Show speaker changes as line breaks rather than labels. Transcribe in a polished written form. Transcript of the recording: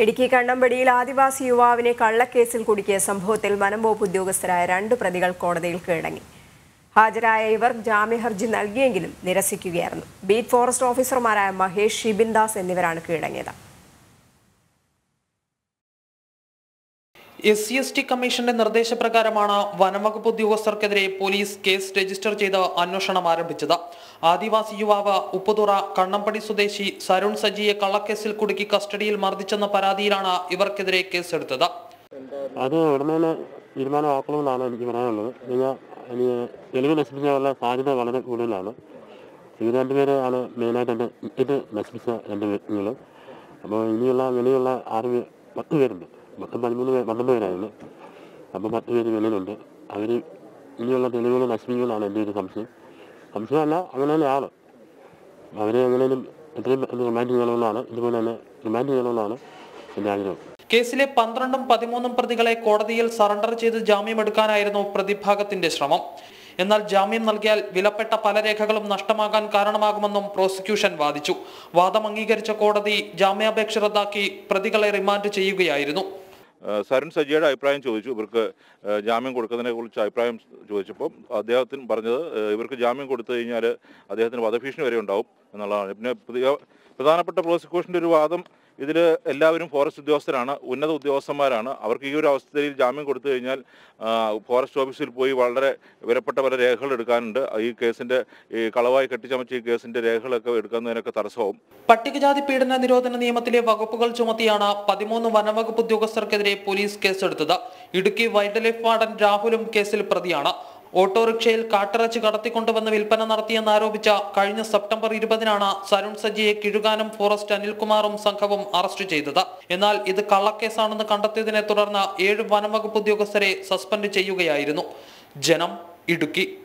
ഇടുക്കി കണ്ണമ്പടിയിൽ ആദിവാസി യുവാവിനെ കള്ളക്കേസിൽ കുടുക്കിയ സംഭവത്തിൽ വനംവകുപ്പ് ഉദ്യോഗസ്ഥരായ 2 പ്രതികൾ കോടതിയിൽ കീഴടങ്ങി. ഹാജരായ ഇവർ ജാമ്യഹർജി നൽകിയെങ്കിലും നിരസിക്കുകയായിരുന്നു. ബീറ്റ് ഫോറസ്റ്റ് ഓഫീസർമാരായ മഹേഷ്, ഷിബിൻ ദാസ് എന്നിവരാണ് കീഴടങ്ങിയത്.
SC/ST കമ്മീഷന്റെ നിർദ്ദേശപ്രകാരമാണ് വനംവകുപ്പ് ഉദ്യോഗസ്ഥർക്കെതിരെ പോലീസ് കേസ് രജിസ്റ്റർ ചെയ്ത് അന്വേഷണം ആരംഭിച്ചത്. ആദിവാസി യുവാവ് ഉപ്പുതുറ കണ്ണമ്പടി സ്വദേശി സരുൺ സജിയെ കള്ളക്കേസിൽ കുടുക്കി കസ്റ്റഡിയിൽ മർദ്ദിച്ചെന്ന പരാതിയിലാണ് ഇവർക്കെതിരെ കേസെടുത്തത്.
അത് ഉടനെ തീരുമാനമാക്കണമെന്നാണ് എനിക്ക് പറയാനുള്ളത്. തെളിവ് നശിപ്പിക്കാനുള്ള സാധ്യത വളരെ കൂടുതലാണ്. ഇത് 2 പേരെ ആണ് മെയിനായിട്ട് ഇത് നശിപ്പിച്ച 2 വ്യക്തികൾ. അപ്പോൾ ഇനിയുള്ള 10 പേരുണ്ട്. 12 പേരായിരുന്നു. അപ്പോൾ 10 പേര് വെളിയിലുണ്ട്. അവർ ഇനിയുള്ള തെളിവുകൾ നശിപ്പിക്കുമെന്നാണ് എൻ്റെ ഒരു സംശയമല്ല, അങ്ങനെ തന്നെയാണ്. അവരെ എങ്ങനെയും എത്രയും റിമാൻഡ് ചെയ്യണമെന്നാണ്, ഇതുപോലെ തന്നെ റിമാൻഡ് ചെയ്യണമെന്നാണ് എൻ്റെ ആഗ്രഹം.
കേസിലെ 12ഉം 13ഉം പ്രതികളെ കോടതിയിൽ സറണ്ടർ ചെയ്ത് ജാമ്യമെടുക്കാനായിരുന്നു പ്രതിഭാഗത്തിന്റെ ശ്രമം. എന്നാൽ ജാമ്യം നൽകിയാൽ വിലപ്പെട്ട പല രേഖകളും നഷ്ടമാകാൻ കാരണമാകുമെന്നും പ്രോസിക്യൂഷൻ വാദിച്ചു. വാദം അംഗീകരിച്ച കോടതി ജാമ്യാപേക്ഷ റദ്ദാക്കി പ്രതികളെ റിമാൻഡ് ചെയ്യുകയായിരുന്നു.
സരുൺ സജിയുടെ അഭിപ്രായം ചോദിച്ചു. ഇവർക്ക് ജാമ്യം കൊടുക്കുന്നതിനെ കുറിച്ച് അഭിപ്രായം ചോദിച്ചപ്പോൾ അദ്ദേഹത്തിന് പറഞ്ഞത് ഇവർക്ക് ജാമ്യം കൊടുത്തു കഴിഞ്ഞാൽ അദ്ദേഹത്തിന് വധഭീഷണി വരെ ഉണ്ടാവും എന്നുള്ളതാണ്. പിന്നെ പ്രധാനപ്പെട്ട പ്രോസിക്യൂഷൻ്റെ ഒരു വാദം, ഇതിൽ എല്ലാവരും ഫോറസ്റ്റ് ഉദ്യോഗസ്ഥരാണ്, ഉന്നത ഉദ്യോഗസ്ഥന്മാരാണ്. അവർക്ക് ഈ ഒരു അവസ്ഥയിൽ ജാമ്യം കൊടുത്തു കഴിഞ്ഞാൽ ഫോറസ്റ്റ് ഓഫീസിൽ പോയി വളരെ വിലപ്പെട്ട പല രേഖകൾ എടുക്കാനുണ്ട്. ഈ കേസിൻ്റെ കളവായി കെട്ടിച്ചമച്ച ഈ കേസിൻ്റെ രേഖകളൊക്കെ എടുക്കുന്നതിനൊക്കെ തടസ്സമാവും.
പട്ടികജാതി പീഡന നിരോധന നിയമത്തിലെ വകുപ്പുകൾ ചുമത്തിയാണ് 13 വനംവകുപ്പ് ഉദ്യോഗസ്ഥർക്കെതിരെ പോലീസ് കേസെടുത്തത്. ഇടുക്കി വൈൽഡ് ലൈഫ് വാർഡൻ രാഹുലും കേസിൽ പ്രതിയാണ്. ഓട്ടോറിക്ഷയിൽ കാട്ടിറച്ചി കടത്തിക്കൊണ്ടുവന്ന് വിൽപ്പന നടത്തിയെന്നാരോപിച്ച കഴിഞ്ഞ സെപ്റ്റംബർ 20-നാണ് സരുൺ സജിയെ കിഴുകാനം ഫോറസ്റ്റ് അനിൽകുമാറും സംഘവും അറസ്റ്റ് ചെയ്തത്. എന്നാൽ ഇത് കള്ളക്കേസാണെന്ന് കണ്ടെത്തിയതിനെ തുടർന്ന് 7 വനംവകുപ്പ് ഉദ്യോഗസ്ഥരെ സസ്പെൻഡ് ചെയ്യുകയായിരുന്നു. ജനം, ഇടുക്കി.